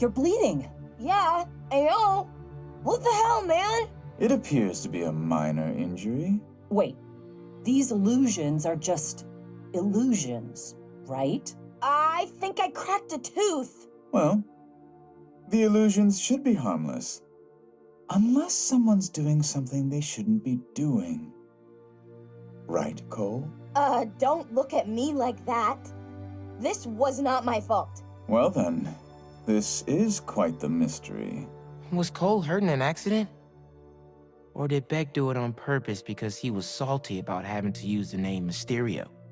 You're bleeding. Yeah, I know. What the hell, man? It appears to be a minor injury. Wait, these illusions are just illusions, right? I think I cracked a tooth. Well, the illusions should be harmless. Unless someone's doing something they shouldn't be doing. Right, Cole? Don't look at me like that. This was not my fault. Well then, this is quite the mystery. Was Cole hurt in an accident? Or did Beck do it on purpose because he was salty about having to use the name Mysterio?